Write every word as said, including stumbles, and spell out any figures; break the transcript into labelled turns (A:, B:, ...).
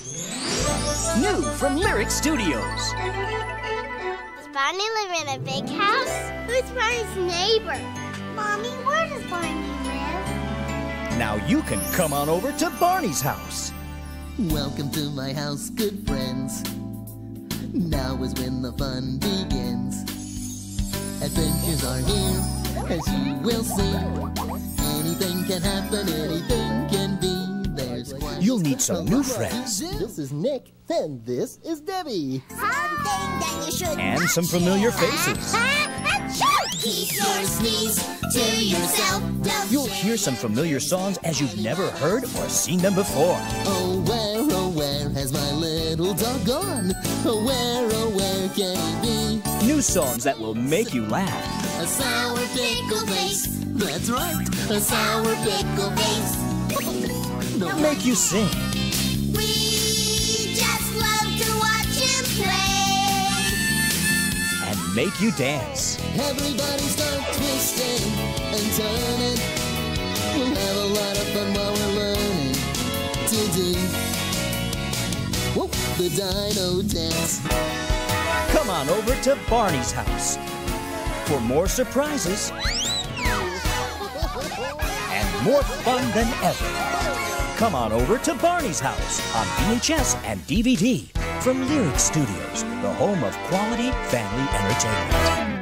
A: New from Lyric Studios.
B: Does Barney live in a big house? Who's Barney's neighbor? Mommy, where does Barney live?
A: Now you can come on over to Barney's house.
C: Welcome to my house, good friends. Now is when the fun begins. Adventures are here, as you will see. Anything can happen, anything can be. There's quite
A: You'll need some new friends.
C: This is Nick, and this is Debbie.
B: Something that you should
A: And
B: not
A: some familiar
B: share.
A: faces.
B: Keep your sneeze to yourself. Don't
A: You'll
B: share.
A: hear some familiar songs as you've never heard or seen them before.
C: Oh, where, oh, where has my little dog gone? Oh, where, oh, where can he be?
A: New songs that will make you laugh.
C: A sour pickle face. That's right, a sour pickle face. No,
A: Make you sing.
B: We just love to watch him play.
A: And make you dance.
C: everybody start twisting and turning. We'll have a lot of fun while we're learning to do whoop, the dino dance.
A: Come on over to Barney's house for more surprises and more fun than ever. Come on over to Barney's house on V H S and D V D from Lyric Studios, the home of quality family entertainment.